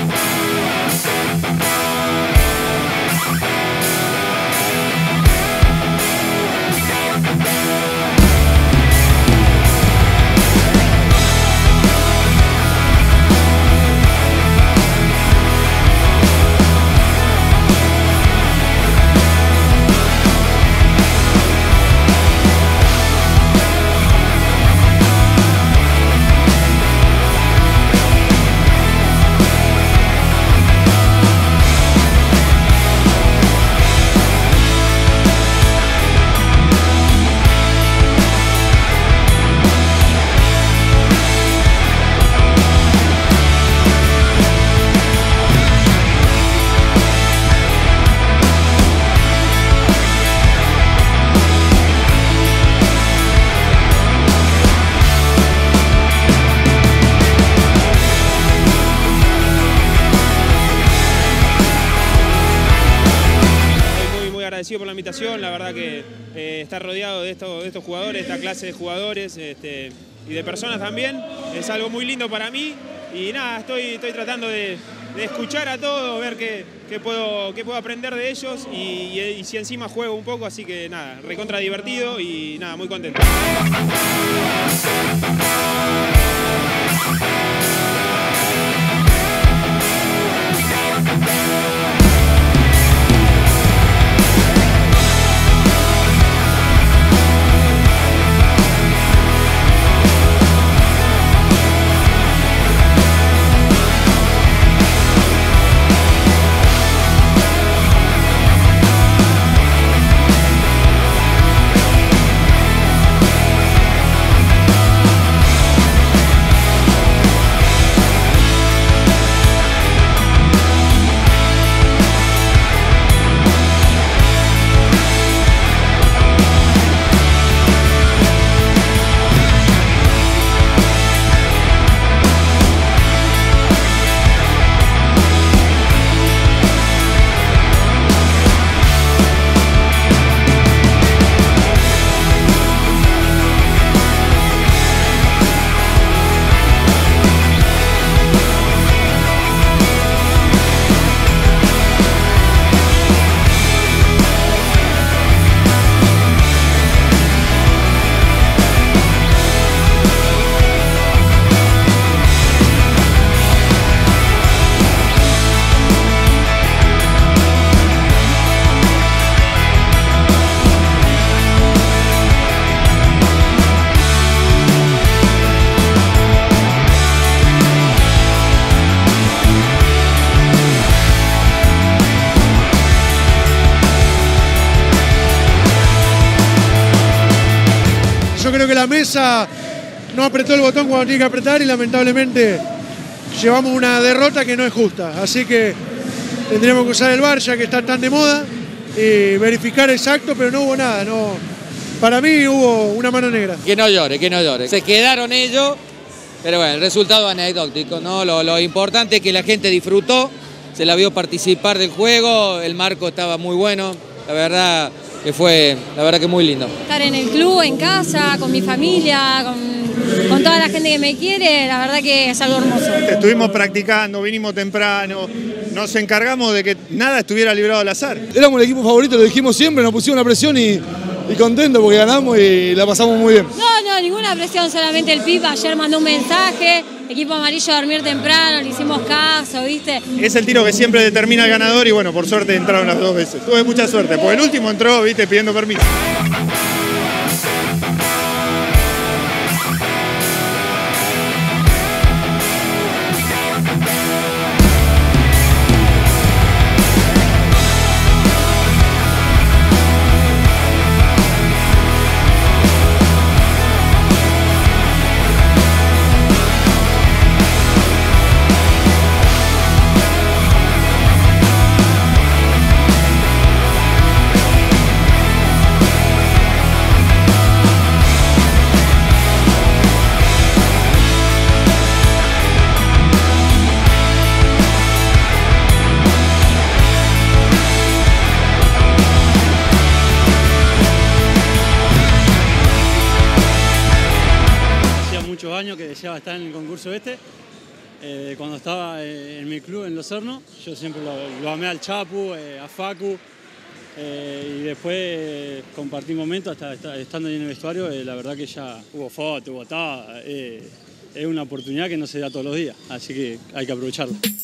Por la invitación, la verdad que estar rodeado de estos jugadores, esta clase de jugadores y de personas también, es algo muy lindo para mí y nada, estoy tratando de escuchar a todos, ver qué puedo aprender de ellos y si encima juego un poco, así que nada, recontra divertido y nada, muy contento. Yo creo que la mesa no apretó el botón cuando tiene que apretar y lamentablemente llevamos una derrota que no es justa. Así que tendríamos que usar el VAR ya que está tan de moda y verificar exacto, pero no hubo nada. No. Para mí hubo una mano negra. Que no llore, que no llore. Se quedaron ellos, pero bueno, el resultado anecdótico, ¿no? Lo importante es que la gente disfrutó, se la vio participar del juego, el marco estaba muy bueno, la verdad que fue, muy lindo. Estar en el club, en casa, con mi familia, con toda la gente que me quiere, la verdad que es algo hermoso. Estuvimos practicando, vinimos temprano, nos encargamos de que nada estuviera librado al azar. Éramos el equipo favorito, lo dijimos siempre, nos pusimos una presión y contentos porque ganamos y la pasamos muy bien. No, ninguna presión, solamente el Pipa ayer mandó un mensaje, equipo amarillo a dormir temprano, le hicimos caso, ¿viste? Es el tiro que siempre determina al ganador y bueno, por suerte entraron las dos veces. Tuve mucha suerte, porque el último entró, ¿viste? Pidiendo permiso. Años que deseaba estar en el concurso este cuando estaba en mi club en Los Hornos, yo siempre lo amé al Chapu, a Facu, y después compartí momentos hasta estando ahí en el vestuario, la verdad que ya hubo fotos, hubo todo, es una oportunidad que no se da todos los días, así que hay que aprovecharla.